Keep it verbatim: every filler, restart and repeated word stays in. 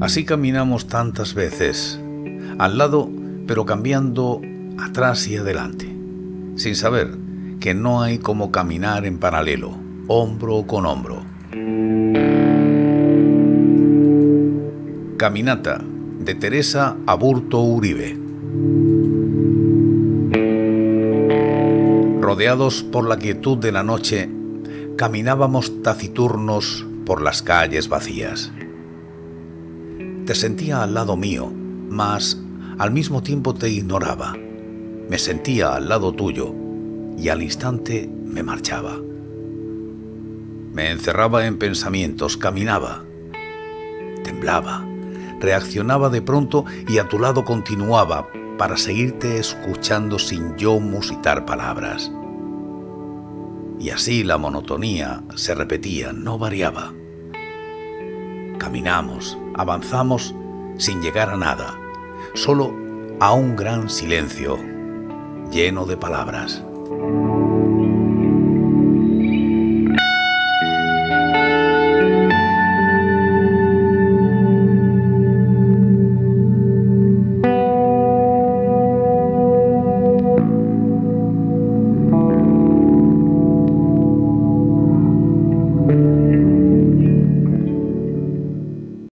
Así caminamos tantas veces, al lado, pero cambiando atrás y adelante, sin saber que no hay como caminar en paralelo, hombro con hombro. Caminata de Teresa Aburto Uribe. Rodeados por la quietud de la noche, caminábamos taciturnos por las calles vacías. Te sentía al lado mío, mas al mismo tiempo te ignoraba. Me sentía al lado tuyo y al instante me marchaba. Me encerraba en pensamientos, caminaba, temblaba, reaccionaba de pronto y a tu lado continuaba para seguirte escuchando sin yo musitar palabras. Y así la monotonía se repetía, no variaba. Caminamos, avanzamos sin llegar a nada, solo a un gran silencio lleno de palabras.